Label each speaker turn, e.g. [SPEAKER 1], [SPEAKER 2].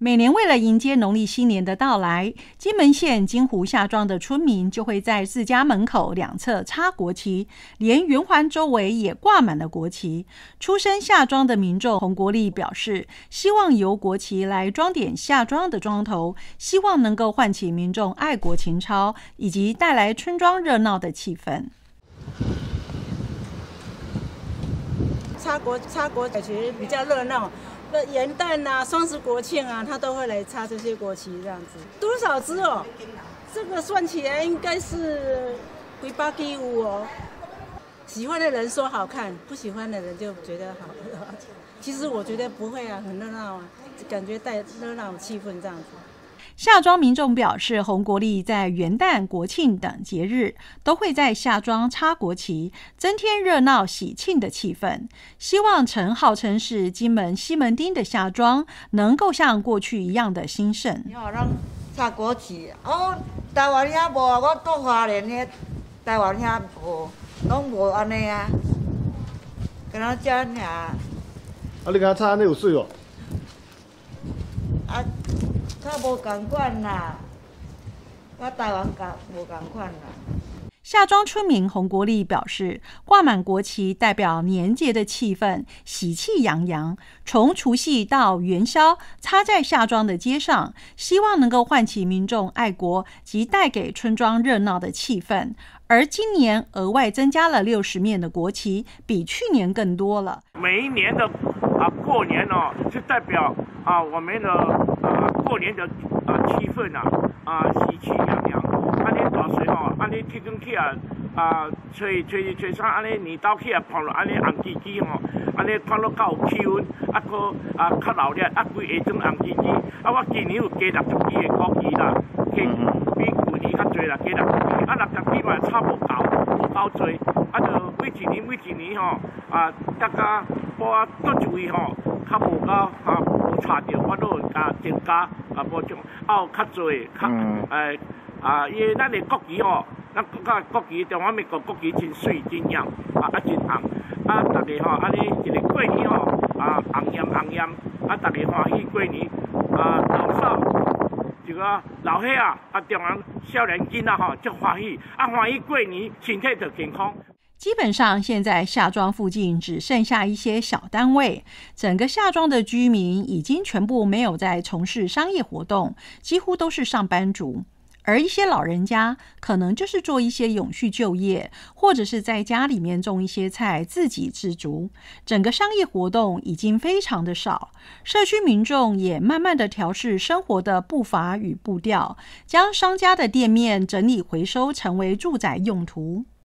[SPEAKER 1] 每年为了迎接农历新年的到来，金门县金湖下庄的村民就会在自家门口两侧插国旗，连圆环周围也挂满了国旗。出身下庄的民众洪国立表示，希望由国旗来装点下庄的庄头，希望能够唤起民众爱国情操，以及带来村庄热闹的气氛。
[SPEAKER 2] 插国旗比较热闹。元旦啊、双十国庆啊，他都会来插这些国旗，这样子。多少只哦？这个算起来应该是几五哦。喜欢的人说好看，不喜欢的人就觉得好。其实我觉得不会啊，很热闹啊，感觉带热闹气氛这样子。
[SPEAKER 1] 下庄民众表示，洪国立在元旦、国庆等节日都会在下庄插国旗，增添热闹喜庆的气氛。希望曾号称是金门西门町的下庄，能够像过去一样的兴盛。
[SPEAKER 3] 插国旗哦，台湾遐无啊，我到花莲遐台湾遐无，拢无安尼啊，跟咱遮尔。啊，
[SPEAKER 4] 你敢插安尼有水哦？
[SPEAKER 3] 啊。较无同款啦，甲台湾无同款啦。
[SPEAKER 1] 下庄村民洪国立表示，挂满国旗代表年节的气氛，喜气洋洋。从除夕到元宵，插在下庄的街上，希望能够唤起民众爱国及带给村庄热闹的气氛。而今年额外增加了60面的国旗，比去年更多了。
[SPEAKER 5] 每一年的过年哦，是代表我们的过年的气氛喜气洋洋。安尼大细吼，安尼天光起吹啥安尼年斗起碰落安尼红叽叽吼，安尼看落较有气温，佫较热烈，规下装红叽叽。我今年有加60支的国旗啦，比旧年较侪啦，加60支。60支嘛差不够侪，就每一年吼大家我倒一位吼较无够无差着，我都有增加无种有较侪伊咱的国旗吼，咱国家国旗中华民国国旗真水真亮真红大家吼安尼一个过年吼红艳，大家欢喜过年老少。一个老岁中央少年囡仔吼，足欢喜欢喜过年，身体就健康。
[SPEAKER 1] 基本上，现在下庄附近只剩下一些小单位，整个下庄的居民已经全部没有在从事商业活动，几乎都是上班族。而一些老人家可能就是做一些永续就业，或者是在家里面种一些菜，自给自足。整个商业活动已经非常的少，社区民众也慢慢的调试生活的步伐与步调，将商家的店面整理回收成为住宅用途。